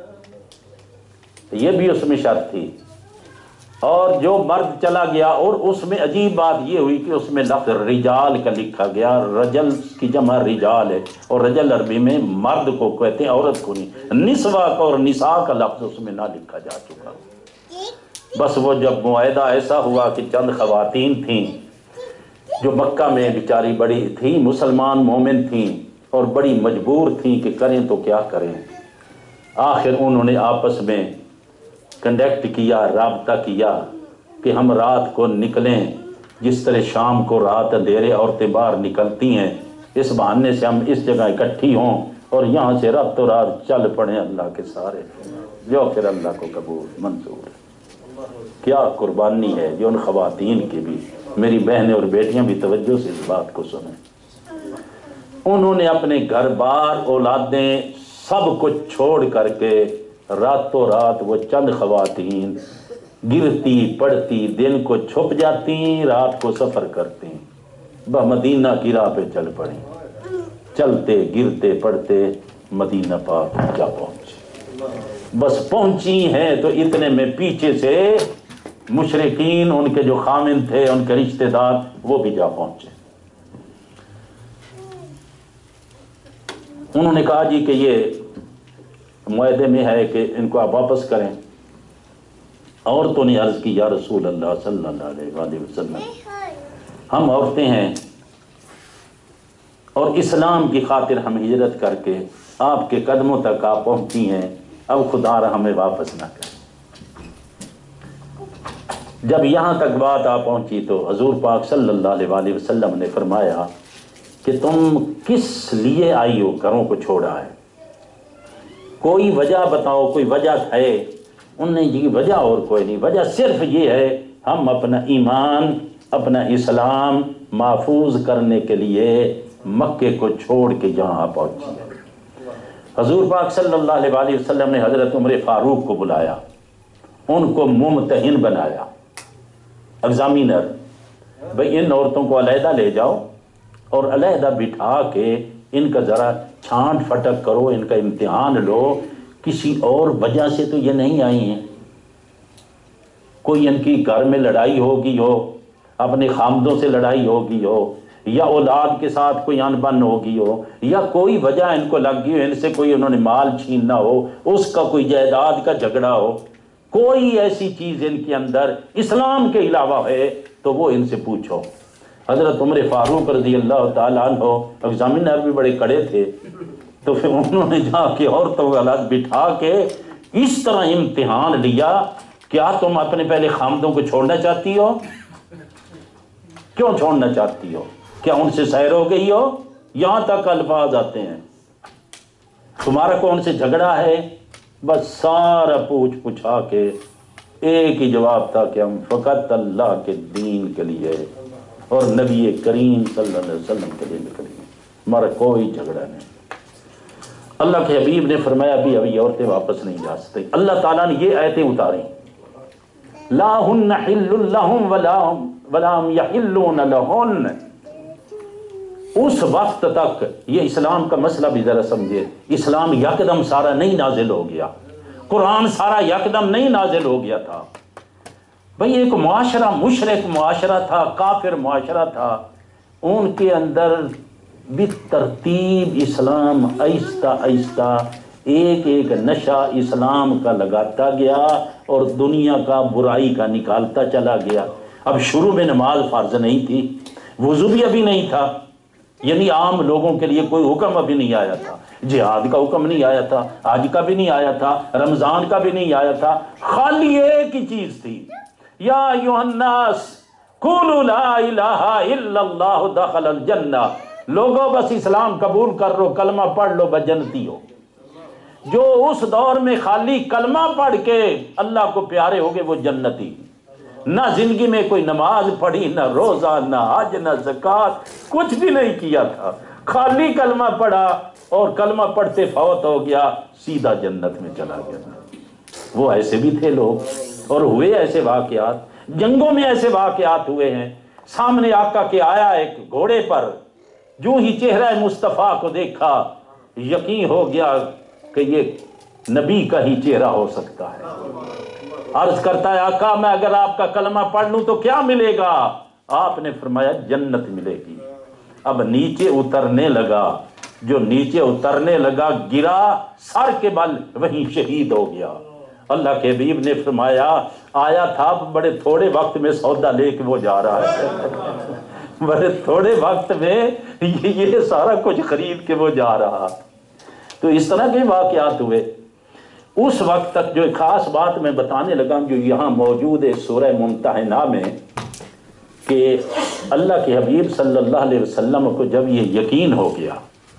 ये भी उसमें शर्त थी। और जो मर्द चला गया, और उसमें अजीब बात ये हुई कि उसमें लफ्ज़ रिजाल का लिखा गया, रजल की जमा रिजाल है, और रजल अरबी में मर्द को कहते हैं, औरत को नहीं। निस्वा का और निसा का लफ्ज़ उसमें ना लिखा जा चुका। बस वो जब मुआहदा ऐसा हुआ कि चंद खवातीन थीं जो मक्का में बेचारी बड़ी थी, मुसलमान मोमिन थीं और बड़ी मजबूर थीं कि करें तो क्या करें। आखिर उन्होंने आपस में कंडक्ट किया, राब्ता किया कि हम रात को निकलें, जिस तरह शाम को रात अंधेरे औरतें बाहर निकलती हैं, इस बहाने से हम इस जगह इकट्ठी हों और यहाँ से रातों रात चल पड़े अल्लाह के सारे। जो फिर अल्लाह को कबूल मंजूर है। کیا قربانی ہے جو ان خواتین کی بھی، میری بہنیں اور بیٹیاں بھی توجہ سے اس بات کو سنیں۔ انہوں نے اپنے گھر بار اولادیں سب کچھ چھوڑ کر کے راتوں رات وہ چند خواتین گرتی پڑتی دن کو چھپ جاتی، رات کو سفر کرتی، مدینہ کی راہ پہ چل پڑیں، چلتے گرتے پڑتے مدینہ پاک جا پہنچی۔ بس پہنچی ہیں تو اتنے میں پیچھے سے مشرکین، ان کے جو خامن تھے، ان کے رشتہ دار، وہ بھی جا پہنچے۔ انہوں نے کہا جی کہ یہ معاہدے میں ہے کہ ان کو آپ واپس کریں۔ عورتوں نے عرض کی یا رسول اللہ صلی اللہ علیہ وآلہ وسلم، ہم عورتیں ہیں اور اسلام کی خاطر ہم ہجرت کر کے آپ کے قدموں تک آپ پہنچی ہیں، اب خدا را ہمیں واپس نہ کریں۔ جب یہاں تک بات آ پہنچی تو حضور پاک صلی اللہ علیہ وآلہ وسلم نے فرمایا کہ تم کس لیے آئی ہو، گھروں کو چھوڑا ہے، کوئی وجہ بتاؤ، کوئی وجہ ہے؟ انہوں نے یہ وجہ اور کوئی نہیں، وجہ صرف یہ ہے ہم اپنا ایمان، اپنا اسلام محفوظ کرنے کے لیے مکے کو چھوڑ کے جہاں پہنچی ہے۔ حضور پاک صلی اللہ علیہ وآلہ وسلم نے حضرت عمر فاروق کو بلایا، ان کو ممتحن بنایا، ایگزامینر، بھئی ان عورتوں کو علیحدہ لے جاؤ اور علیحدہ بٹھا کے ان کا ذرا چھانٹ پھٹک کرو، ان کا امتحان لو، کسی اور وجہ سے تو یہ نہیں آئی ہیں، کوئی ان کی گھر میں لڑائی ہوگی ہو، اپنے خامدوں سے لڑائی ہوگی ہو، یا اولاد کے ساتھ کوئی انبن ہوگی ہو، یا کوئی وجہ ان کو لگ گئی ہو، ان سے کوئی انہوں نے مال چھیننا ہو، اس کا کوئی جائیداد کا جھگڑا ہو، کوئی ایسی چیز ان کے اندر اسلام کے علاوہ ہے تو وہ ان سے پوچھو۔ حضرت عمر فاروق رضی اللہ تعالیٰ عنہ ایگزامینر بھی بڑے کڑے تھے، تو پھر انہوں نے جا کے عورتوں کو الگ بٹھا کے اس طرح امتحان لیا، کیا تم اپنے پہلے خامدوں کو چھوڑنا چاہتی ہو؟ کیوں چھوڑنا چاہتی ہو؟ کیا ان سے سیر ہو گئی ہو؟ یہاں تک الفاظ آتے ہیں، تمہارا کون سے جھگڑا ہے؟ بس سارا پوچھا کے ایک ہی جواب تھا کہ ہم فقط اللہ کے دین کے لیے اور نبی کریم صلی اللہ علیہ وسلم کے لیے نکلے ہیں، ہمارا کوئی جھگڑا نہیں۔ اللہ کے حبیب نے فرمایا ابھی عورتیں واپس نہیں جا سکتی۔ اللہ تعالیٰ نے یہ آیتیں اتاری، لا ہن حل لہم ولا ہم یحلون لہن۔ اس وقت تک یہ اسلام کا مسئلہ بھی ذرا سمجھے، اسلام یکدم سارا نہیں نازل ہو گیا، قرآن سارا یکدم نہیں نازل ہو گیا تھا۔ بھئی ایک معاشرہ مشرک معاشرہ تھا، کافر معاشرہ تھا، ان کے اندر بالترتیب اسلام آہستہ آہستہ ایک ایک نشہ اسلام کا لگاتا گیا اور دنیا کا برائی کا نکالتا چلا گیا۔ اب شروع میں نماز فرض نہیں تھی، وضو بھی ابھی نہیں تھا، یعنی عام لوگوں کے لیے کوئی حکم ابھی نہیں آیا تھا، جہاد کا حکم نہیں آیا تھا، حج کا بھی نہیں آیا تھا، رمضان کا بھی نہیں آیا تھا، خالی ایک ہی چیز تھی، یا ایھا الناس قولوا لا الہ الا اللہ دخل الجنہ، لوگوں بس اسلام قبول کر لو، کلمہ پڑھ لو، بس جنتی ہو۔ جو اس دور میں خالی کلمہ پڑھ کے اللہ کو پیارے ہو گئے وہ جنتی، نہ زندگی میں کوئی نماز پڑھی، نہ روزہ، نہ حج، نہ زکوٰۃ، کچھ بھی نہیں کیا تھا، خالی کلمہ پڑھا اور کلمہ پڑھتے فوت ہو گیا، سیدھا جنت میں چلا گیا۔ وہ ایسے بھی تھے لوگ، اور ہوئے ایسے واقعات، جنگوں میں ایسے واقعات ہوئے ہیں۔ سامنے آقا کے آیا ایک گھوڑے پر، جو ہی چہرہ مصطفیٰ کو دیکھا یقین ہو گیا کہ یہ نبی کا ہی چہرہ ہو سکتا ہے۔ عرض کرتا ہے آقا میں اگر آپ کا کلمہ پڑھ لوں تو کیا ملے گا؟ آپ نے فرمایا جنت ملے گی۔ اب نیچے اترنے لگا، جو نیچے اترنے لگا گرا سر کے بل، وہیں شہید ہو گیا۔ اللہ کے حبیب نے فرمایا آیا تھا بڑے تھوڑے وقت میں سودا لے کے وہ جا رہا ہے، بڑے تھوڑے وقت میں یہ سارا کچھ خرید کے وہ جا رہا۔ تو اس طرح کے واقعات ہوئے۔ اس وقت تک جو خاص بات میں بتانے لگا جو یہاں موجود ہے سورہ ممتحنہ میں، کہ اللہ کے حبیب صلی اللہ علیہ وسلم کو جب یہ یقین ہو گیا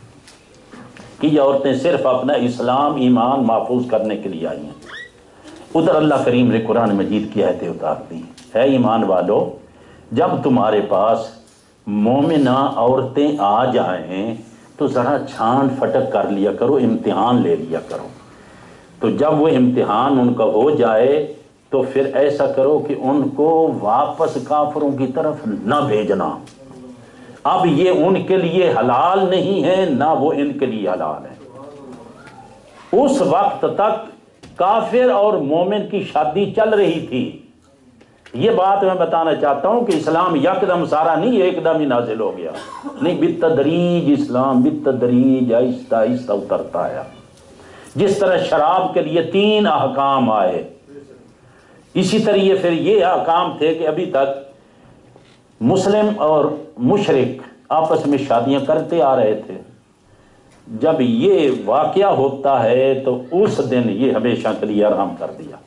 کہ یہ عورتیں صرف اپنا اسلام ایمان محفوظ کرنے کے لیے آئی ہیں، ادھر اللہ کریم نے قرآن مجید کی آیتیں اتار دی، ہے ایمان والو جب تمہارے پاس مومنہ عورتیں آ جائیں تو ذرا چھان پھٹک کر لیا کرو، امتحان لے لیا کرو۔ تو جب وہ امتحان ان کا ہو جائے تو پھر ایسا کرو کہ ان کو واپس کافروں کی طرف نہ بھیجنا۔ اب یہ ان کے لیے حلال نہیں ہے، نہ وہ ان کے لیے حلال ہے۔ اس وقت تک کافر اور مومن کی شادی چل رہی تھی۔ یہ بات میں بتانا چاہتا ہوں کہ اسلام یکدم سارا نہیں ایک دم ہی نازل ہو گیا، نہیں، بالتدریج اسلام بالتدریج آہستہ آہستہ اترتا آیا۔ جس طرح شراب کے لیے 3 احکام آئے، اسی طرح پھر یہ احکام تھے کہ ابھی تک مسلم اور مشرک آپس میں شادیاں کرتے آ رہے تھے۔ جب یہ واقعہ ہوتا ہے تو اس دن یہ ہمیشہ کے لیے حرام کر دیا۔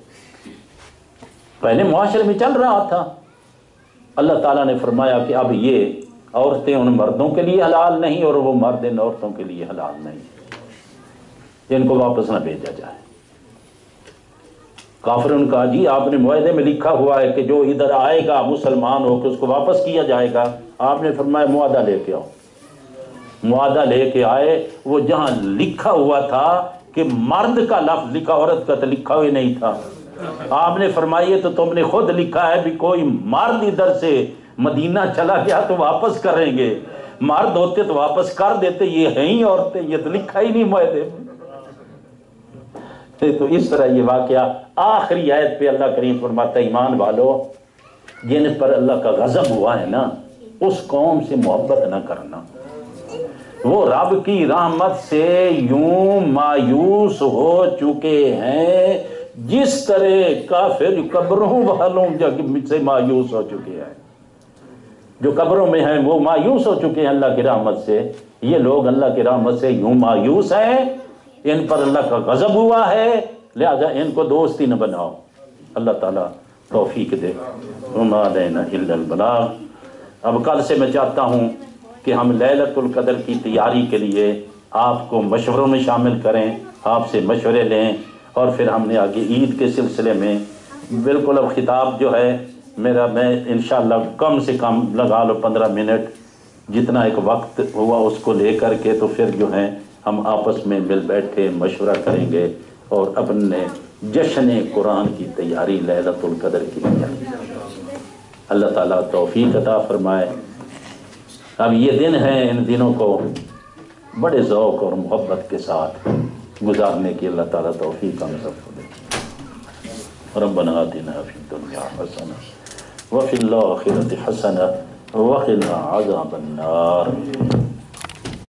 پہلے معاشرے میں چل رہا تھا، اللہ تعالیٰ نے فرمایا کہ اب یہ عورتیں ان مردوں کے لیے حلال نہیں اور وہ مرد ان عورتوں کے لیے حلال نہیں، ان کو واپس نہ بھیجا جائے۔ کافروں نے کہا جی آپ نے معاہدے میں لکھا ہوا ہے کہ جو ادھر آئے گا مسلمان ہو کے اس کو واپس کیا جائے گا۔ آپ نے فرمایا معاہدہ لے کے آؤ۔ معاہدہ لے کے آئے، وہ جہاں لکھا ہوا تھا کہ مرد کا لفظ لکھا، عورت کا تو لکھا ہوئی نہیں تھا۔ آپ نے فرمایا تو تم نے خود لکھا ہے بھی کوئی مرد ادھر سے مدینہ چلا گیا تو واپس کریں گے، مرد ہوتے تو واپس کر دیتے، یہ ہیں ہی عورتیں، یہ تو لکھا ہی نہیں معاہدے میں۔ تو اس طرح یہ واقعہ آخری آیت پہ اللہ کریم فرماتا ہے ایمان والو جن پر اللہ کا غضب ہوا ہے نا اس قوم سے محبت نہ کرنا، وہ رب کی رحمت سے یوں مایوس ہو چکے ہیں جس طرح کافر قبروں والوں سے مایوس ہو چکے ہیں۔ جو قبروں میں ہیں وہ مایوس ہو چکے ہیں اللہ کی رحمت سے، یہ لوگ اللہ کی رحمت سے یوں مایوس ہیں، ان پر اللہ کا غضب ہوا ہے، لہذا ان کو دوستی نہ بناؤ۔ اللہ تعالیٰ توفیق دے۔ وما علینا الا البلاغ۔ اب کل سے میں چاہتا ہوں کہ ہم لیلۃ القدر کی تیاری کے لیے آپ کو مشوروں میں شامل کریں، آپ سے مشورے لیں، اور پھر ہم نے آگے عید کے سلسلے میں بالکل اب خطاب جو ہے میرا، میں انشاءاللہ کم سے کم لگا لو 15 منٹ جتنا ایک وقت ہوا اس کو لے کر کے، تو پھر جو ہے ہم آپس میں مل بیٹھے مشورہ کریں گے اور اپنے جشن قرآن کی تیاری لیلۃ القدر کی تیاری۔ اللہ تعالیٰ توفیق عطا فرمائے۔ اب یہ دن ہے، ان دنوں کو بڑے ذوق اور محبت کے ساتھ گزارنے کی اللہ تعالیٰ توفیق ہم سب کو دے۔ ربنا آتنا فی الدنیا حسنہ وفی الآخرۃ حسنہ وقنا عذاب النار۔